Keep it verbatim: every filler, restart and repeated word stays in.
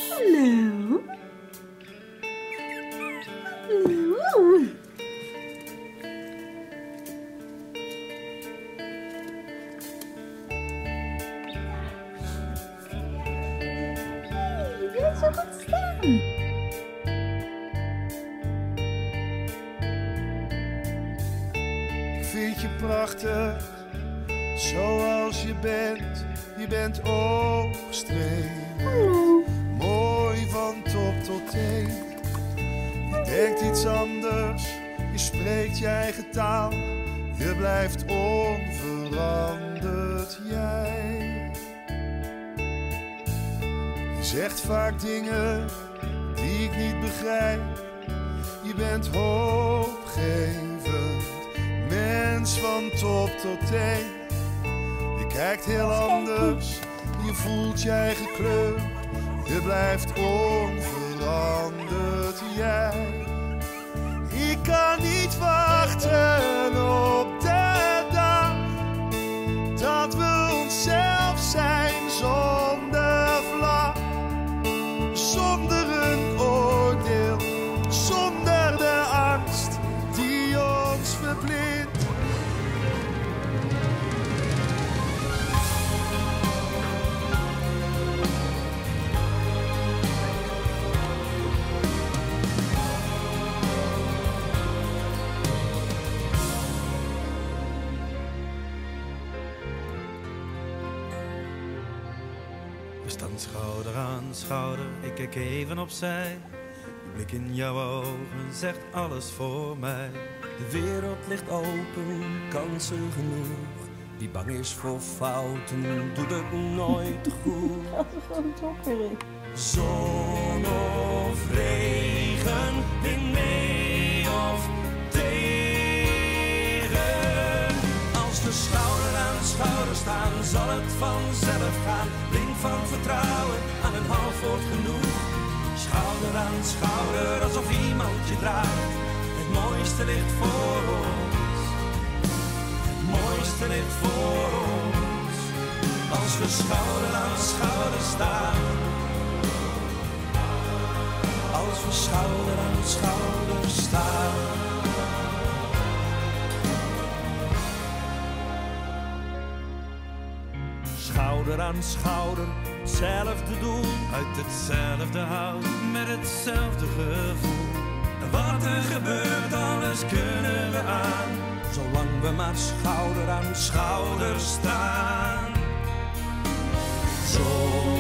Hallo. Hallo. Je bent zo goed staan. Ik vind je prachtig, zoals je bent. Je bent oogstreven, Hallo. mooi van top tot teen. Je denkt iets anders, je spreekt je eigen taal. Je blijft onveranderd jij. Je zegt vaak dingen die ik niet begrijp. Je bent hoopgevend, mens van top tot teen. Je kijkt heel anders, je voelt je eigen kleur. Je blijft onveranderd jij. Ik kan niet wachten op de dag dat we onszelf zijn zonder vlag. Zonder een oordeel, zonder de angst die ons verblindt. We staan schouder aan schouder, ik kijk even opzij. Je blik in jouw ogen zegt alles voor mij. De wereld ligt open, kansen genoeg. Wie bang is voor fouten, doet het nooit goed. Dat is gewoon dokter. Zon of regen, wind mee of tegen. Als we schouder aan schouder staan, zal het vanzelf gaan. Blink van vertrouwen, aan een half woord genoeg. Schouder aan schouder, alsof iemand je draagt. Het mooiste ligt voor ons. Het mooiste ligt voor ons. Als we schouder aan schouder staan. Als we schouder aan schouder staan. Schouder aan schouder, hetzelfde doel. Uit hetzelfde hout, met hetzelfde gevoel. En wat er gebeurt, alles kunnen we aan. Zolang we maar schouder aan schouder staan. Zo